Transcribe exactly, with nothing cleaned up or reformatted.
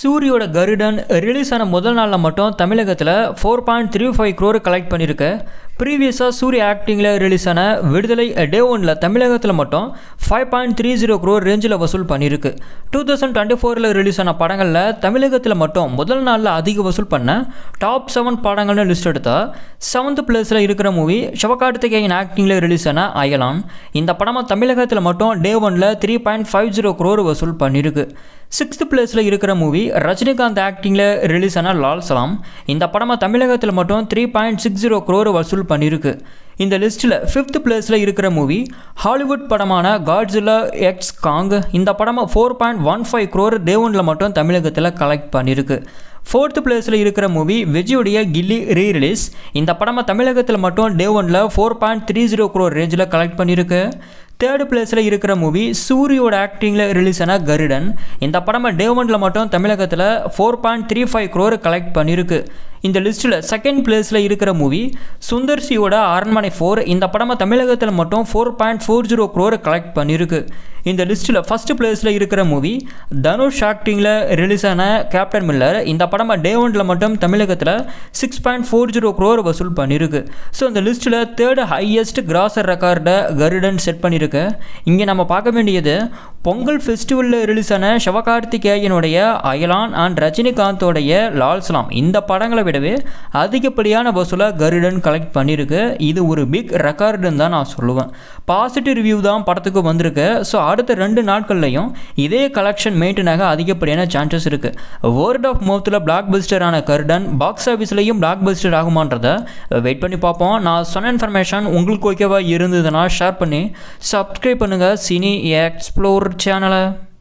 சூரியோட கருடன் release ஆன முதல் நாளில் மட்டும் தமிழகத்தில் four point three five crore collect பண்ணியிருக்கு. ப்ரீவியஸாக சூரிய ஆக்டிங்கில் ரிலீஸ் ஆன விடுதலை டே ஒனில் தமிழகத்தில் மட்டும் five point three zero crore ரேஞ்சில் வசூல் பண்ணியிருக்கு. டூ தௌசண்ட் டுவெண்ட்டி ஃபோரில் ரிலீஸ் ஆன படங்களில் தமிழகத்தில் மட்டும் முதல் நாளில் அதிக வசூல் பண்ண டாப் செவன் படங்கள்னு லிஸ்ட் எடுத்தால் செவன்த் பிளேஸில் இருக்கிற மூவி சிவகார்த்திகேயன் ஆக்டிங்கில் ரிலீஸ் ஆன அயலான். இந்த படமாக தமிழகத்தில் மட்டும் டே ஒனில் three point five zero crore வசூல் பண்ணியிருக்கு. சிக்ஸ்த் பிளேஸில் இருக்கிற மூவி ரஜினிகாந்த் ஆக்டிங்கில் ரிலீஸ் ஆன லால் சலாம். இந்த படமாக தமிழகத்தில் மட்டும் three point six zero crore வசூல் பண்ணியிருக்கு. இந்த லிஸ்ட்டில் ஃபிஃப்த் பிளேஸில் இருக்கிற மூவி ஹாலிவுட் படமான காட்ஸில்லா எக்ஸ் காங். இந்த படமாக four point one five crore day ஒனில் மட்டும் தமிழகத்தில் கலெக்ட் பண்ணியிருக்கு. ஃபோர்த்து பிளேஸில் இருக்கிற மூவி விஜயுடைய கில்லி ரீ ரிலீஸ். இந்த படமாக தமிழகத்தில் மட்டும் டே ஒனில் four point three zero crore ரேஞ்சில் கலெக்ட் பண்ணியிருக்கு. தேர்டு பிளேஸில் இருக்கிற மூவி சூரியோட ஆக்டிங்கில் ரிலீஸ் ஆன கருடன். இந்த படமாக டே ஒனில் மட்டும் தமிழகத்தில் four point three five crore collect பண்ணியிருக்கு. இந்த லிஸ்ட்டில் செகண்ட் பிளேஸில் இருக்கிற மூவி சுந்தர்சியோட அரண்மனை ஃபோர். இந்த படமாக தமிழகத்தில் மட்டும் four point four zero crore collect பண்ணியிருக்கு. இந்த லிஸ்ட்டில் ஃபஸ்ட் பிளேஸில் இருக்கிற மூவி தனுஷ் ஆக்டிங்கில் ரிலீஸ் ஆன கேப்டன் மில்லர். இந்த படமாக டே ஒனில் மட்டும் தமிழகத்தில் six point four zero crore வசூல் பண்ணியிருக்கு. ஸோ இந்த லிஸ்ட்டில் தேர்டு ஹையஸ்ட் கிராசர் ரெக்கார்டை கருடன் செட் பண்ணியிருக்கு. இங்கே நம்ம பார்க்க வேண்டியது பொங்கல் ஃபெஸ்டிவலில் ரிலீஸ் ஆன சிவகார்த்திகேயனுடைய அயலான் அண்ட் ரஜினிகாந்தோடைய லால் சலாம் இந்த படங்களை விடவே அதிகப்படியான வசூலை கருடன் கலெக்ட் பண்ணியிருக்கு. இது ஒரு பிக் ரெக்கார்டுன்னு தான் நான் சொல்லுவேன். பாசிட்டிவ் ரிவ்யூ தான் படத்துக்கு வந்திருக்கு. ஸோ அடுத்த ரெண்டு நாட்கள்லையும் இதே கலெக்ஷன் மெயின்டைனாக அதிகப்படியான சான்சஸ் இருக்குது. வேர்ட் ஆஃப் மவுத்தில் பிளாக் பஸ்டரான கருடன் பாக்ஸ் ஆஃபீஸ்லையும் பிளாக் பஸ்டர் ஆகுமான்றதை வெயிட் பண்ணி பார்ப்போம். நான் சொன்ன இன்ஃபர்மேஷன் உங்களுக்கு ஓகேவா இருந்ததுன்னா ஷேர் பண்ணி சப்ஸ்கிரைப் பண்ணுங்கள் சினி எக்ஸ்ப்ளோர் சேனலை.